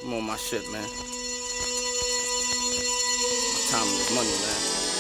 I'm on my shit, man. Time is money, man.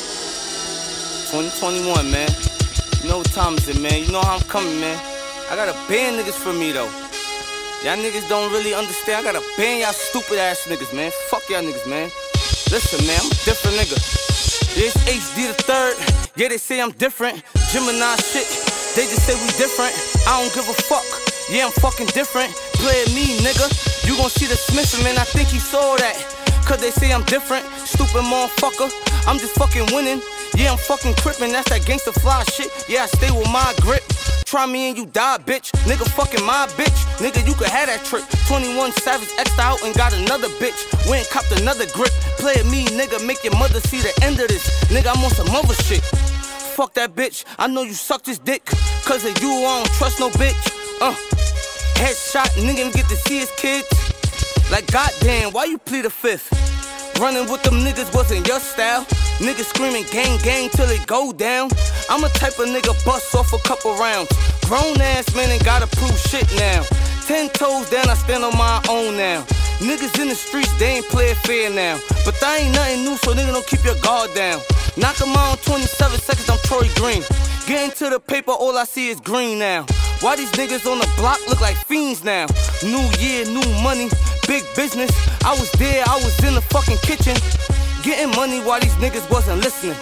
2021, man. You know what time is it, man. You know how I'm coming, man. I got a band niggas for me, though. Y'all niggas don't really understand. I got a band y'all stupid ass niggas, man. Fuck y'all niggas, man. Listen, man, I'm a different nigga. Yeah, it's HD the third. Yeah, they say I'm different. Gemini shit. They just say we different. I don't give a fuck. Yeah, I'm fucking different. Play at me, nigga. You gon' see the Smith, man. I think he saw that. Cause they say I'm different. Stupid motherfucker. I'm just fucking winning. Yeah, I'm fucking crippin'. That's that gangsta fly shit. Yeah, I stay with my grip. Try me and you die, bitch. Nigga fucking my bitch. Nigga, you could have that trick. 21 Savage X'd out and got another bitch. Went and copped another grip. Play at me, nigga. Make your mother see the end of this. Nigga, I'm on some other shit. Fuck that bitch. I know you sucked his dick. Cause of you, I don't trust no bitch. Headshot, nigga get to see his kids. Like goddamn, why you plead the fifth? Running with them niggas wasn't your style. Niggas screaming gang gang till it go down. I'm a type of nigga bust off a couple rounds. Grown ass man ain't gotta prove shit now. 10 toes down, I stand on my own now. Niggas in the streets, they ain't play fair now. But that ain't nothing new, so nigga don't keep your guard down. Knock 'em out in 27 seconds, I'm Troy Green. Getting to the paper, all I see is green now. Why these niggas on the block look like fiends now? New year, new money, big business. I was there, I was in the fucking kitchen. Getting money while these niggas wasn't listening.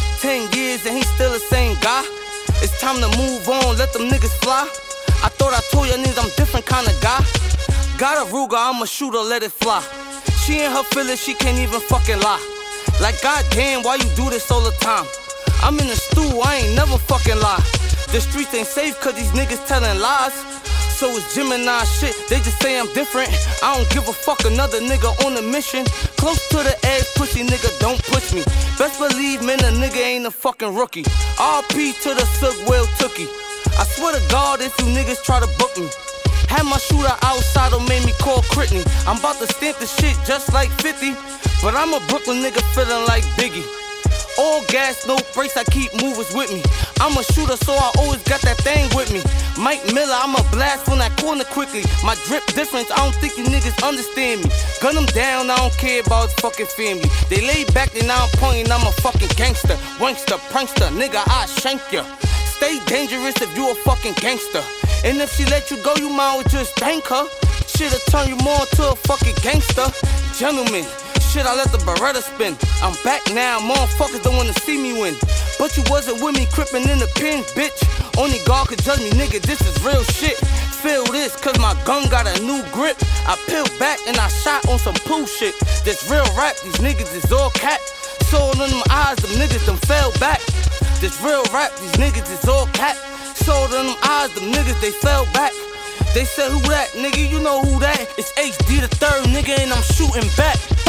10 years and he still the same guy. It's time to move on, let them niggas fly. I thought I told y'all niggas I'm different kind of guy. Got a Ruger, I'ma shoot her, let it fly. She in her feelings, she can't even fucking lie. Like goddamn, why you do this all the time? I'm in the stew, I ain't never fucking lie. The streets ain't safe cause these niggas telling lies. So it's Gemini shit, they just say I'm different. I don't give a fuck, another nigga on a mission. Close to the edge, pussy nigga, don't push me. Best believe, man, a nigga ain't a fucking rookie. RP to the Silk Whale Tookie. I swear to God, if you niggas try to book me. Had my shooter outside or made me call Critney. I'm about to stamp the shit just like 50. But I'm a Brooklyn nigga feeling like Biggie. All gas, no brakes, I keep movers with me. I'm a shooter, so I always got that thing with me. Mike Miller, I'm a blast from that corner quickly. My drip difference, I don't think you niggas understand me. Gun them down, I don't care about his fucking family. They lay back, then I'm pointing, I'm a fucking gangster. Wankster, prankster, nigga, I shank ya. Stay dangerous if you a fucking gangster. And if she let you go, you might well just thank her. Shit'll turn you more to a fucking gangster. Gentlemen. Shit, I let the Beretta spin. I'm back now, motherfuckers don't wanna see me win. But you wasn't with me, crippin' in the pins, bitch. Only God could judge me, nigga, this is real shit. Feel this, cause my gun got a new grip. I peeled back and I shot on some poo shit. This real rap, these niggas is all cat. Soul in them eyes, them niggas them fell back. This real rap, these niggas is all cat. Soul in them eyes, them niggas they fell back. They said who that, nigga, you know who that. It's HD the third, nigga, and I'm shooting back.